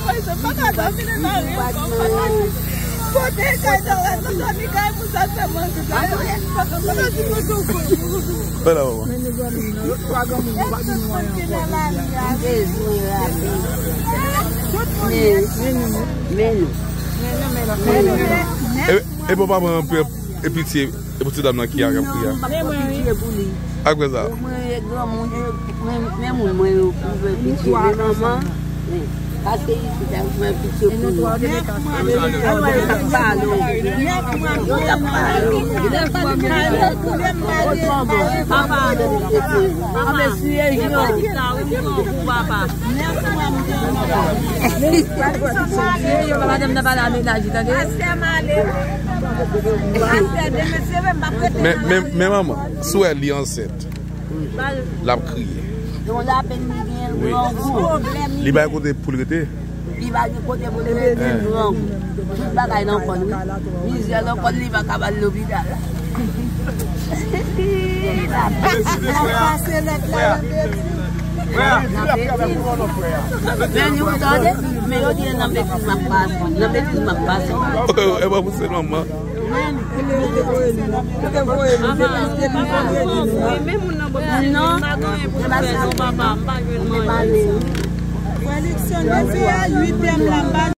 E pou pa mwen e pitiye, e pou ti dam nan ki a kap kriya? Pitiye pou li. Akwe za? Mwen mwen yo pou pitiye. Mwen maman, paske isi dan mwen pitiye pou li. Alwa yo tap palo. Yo tap palo. Papa, ame siye yo. Papa. Madame n'a pas la ménage, mais maman, si elle est enceinte, la crié. Il va côté pour le thé. Il va côté pour le thé. Tout bagaille dans le lui. Misère dans le va cabaler l'hôpital. Mais nous regardez, mais on dit non bêtise ma passe, non bêtise ma passe. Elle va pousser maman. Non,